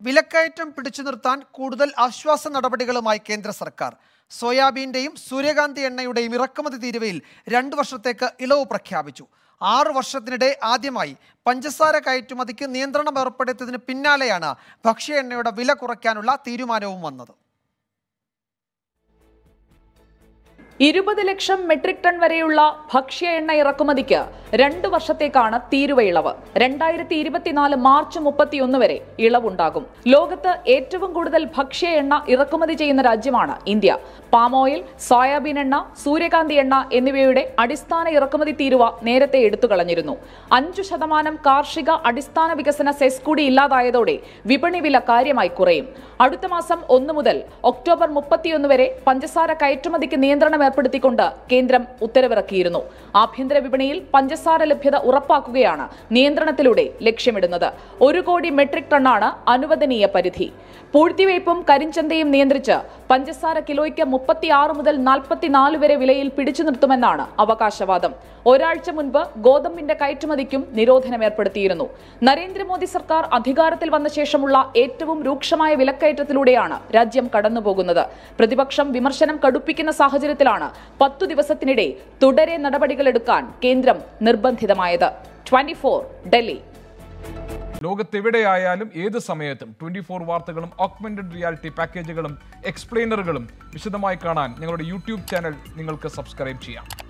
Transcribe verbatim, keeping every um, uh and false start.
വിലക്കയറ്റം പിടിച്ചു നിർത്താൻ കൂടുതൽ ആശ്വാസ നടപടികളുമായി കേന്ദ്ര സർക്കാർ. സോയാബീന്റെയും സൂര്യകാന്തി എണ്ണയുടെയും ഇറക്കുമതി തീരുവയിൽ രണ്ടു വർഷത്തേക്ക് ഇളവ് പ്രഖ്യാപിച്ചു. ആറു വർഷത്തിനിടെ ആദ്യമായി പഞ്ചസാര കയറ്റുമതിക്ക് നിയന്ത്രണം ഏർപ്പെടുത്തിയതിന് പിന്നാലെയാണ് ഭക്ഷ്യ എണ്ണയുടെ വില കുറയ്ക്കാനുള്ള തീരുമാനവും വന്നത്. ഇരുപത് ലക്ഷം മെട്രിക് ടൺ വരെയുള്ള ഭക്ഷ്യ എണ്ണ ഇറക്കുമതിക്ക് രണ്ടു വർഷത്തേക്കാണ് തീരുവ ഇളവ്. രണ്ടായിരത്തി ഇരുപത്തിനാല് മാർച്ച് മുപ്പത്തിയൊന്ന് വരെ ഇളവുണ്ടാകും. ലോകത്ത് ഏറ്റവും കൂടുതൽ ഭക്ഷ്യ എണ്ണ ഇറക്കുമതി ചെയ്യുന്ന രാജ്യമാണ് ഇന്ത്യ. പാം ഓയിൽ, സോയാബീൻ എണ്ണ, സൂര്യകാന്തി എണ്ണ എന്നിവയുടെ അടിസ്ഥാന ഇറക്കുമതി തീരുവ നേരത്തെ എടുത്തു കളഞ്ഞിരുന്നു. അഞ്ചു ശതമാനം കാർഷിക അടിസ്ഥാന വികസന സെസ് കൂടി ഇല്ലാതായതോടെ വിപണി വില കാര്യമായി കുറയും. അടുത്ത മാസം ഒന്ന് മുതൽ ഒക്ടോബർ മുപ്പത്തിയൊന്ന് വരെ പഞ്ചസാര കയറ്റുമതിക്ക് നിയന്ത്രണം ഏർപ്പെടുത്തിക്കൊണ്ട് കേന്ദ്രം ഉത്തരവിറക്കിയിരുന്നു. ആഭ്യന്തര വിപണിയിൽ പഞ്ചസാര ലഭ്യത ഉറപ്പാക്കുകയാണ് നിയന്ത്രണത്തിലൂടെ ലക്ഷ്യമിടുന്നത്. ഒരു കോടി മെട്രിക് ടണ്ണാണ് അനുവദനീയ പരിധി. പൂഴ്ത്തിവയ്പും കരിഞ്ചന്തയും നിയന്ത്രിച്ച് പഞ്ചസാര കിലോയ്ക്ക് മുപ്പത്തിയാറ് മുതൽ നാൽപ്പത്തിനാല് വരെ വിലയിൽ പിടിച്ചു നിർത്തുമെന്നാണ് അവകാശവാദം. ഒരാഴ്ച മുൻപ് ഗോതമ്പിന്റെ കയറ്റുമതിക്കും നിരോധനം ഏർപ്പെടുത്തിയിരുന്നു. നരേന്ദ്രമോദി സർക്കാർ അധികാരത്തിൽ വന്ന ശേഷമുള്ള ഏറ്റവും രൂക്ഷമായ വിലക്കയറ്റത്തിലൂടെയാണ് രാജ്യം കടന്നുപോകുന്നത്. പ്രതിപക്ഷം വിമർശനം കടുപ്പിക്കുന്ന സാഹചര്യത്തിലാണ് പത്തു ദിവസത്തിനിടെ തുടരെ നടപടികളെടുക്കാൻ കേന്ദ്രം നിർബന്ധിതമായത്. Twenty four Delhi. ലോകത്തെവിടെയായാലും ഏത് സമയത്തും ട്വന്റി ഫോർ വാർത്തകളും ഓഗ്മെന്റഡ് റിയാലിറ്റി പാക്കേജുകളും എക്സ്പ്ലെയിനറുകളും വിശദമായി കാണാൻ ഞങ്ങളുടെ യൂട്യൂബ് ചാനൽ നിങ്ങൾക്ക് സബ്സ്ക്രൈബ് ചെയ്യാം.